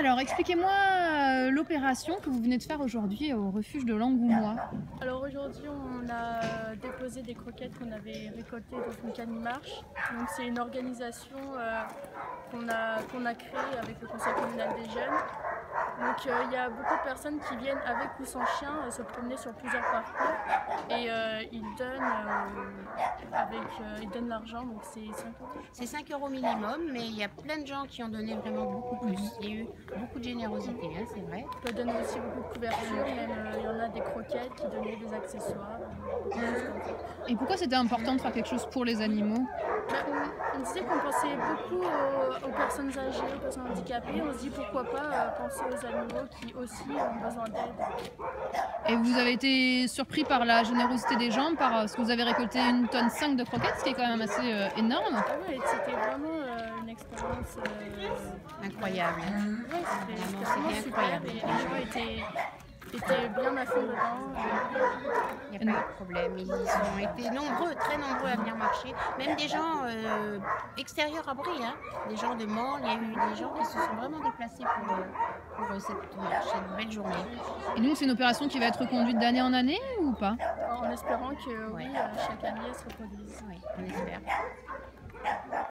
Alors, expliquez-moi l'opération que vous venez de faire aujourd'hui au refuge de l'Angoumois. Alors aujourd'hui, on a déposé des croquettes qu'on avait récoltées dans une canimarche. Donc c'est une organisation qu'on a créée avec le Conseil communal des jeunes. Donc il y a beaucoup de personnes qui viennent avec ou sans chien se promener sur plusieurs parcours et ils donnent l'argent, donc c'est 5 euros. C'est 5 € minimum, mais il y a plein de gens qui ont donné vraiment beaucoup plus. Il y a eu beaucoup de générosité, hein, c'est vrai. On peut donner aussi beaucoup de couvertures, même il y en a des croquettes qui donnaient des accessoires, des choses comme ça. Et pourquoi c'était important de faire quelque chose pour les animaux? On disait qu'on pensait beaucoup aux personnes âgées, aux personnes handicapées. On se dit pourquoi pas penser aux animaux qui aussi ont besoin d'aide. Et vous avez été surpris par la générosité des gens, parce que vous avez récolté 1,5 tonne de croquettes, ce qui est quand même assez énorme. Ah ouais, c'était vraiment une expérience Incroyable. ouais, c'était vraiment C'était super incroyable. et les gens étaient bien à fond dedans. Il n'y a pas de problème. Ils ont été nombreux, très nombreux à venir marcher. Même des gens extérieurs à Brie, hein, des gens de Mansle. Il y a eu des gens qui se sont vraiment déplacés pour cette belle journée. Et donc c'est une opération qui va être reconduite d'année en année ou pas? En espérant que oui, Ouais. chaque année elle se reproduise. Oui, on espère.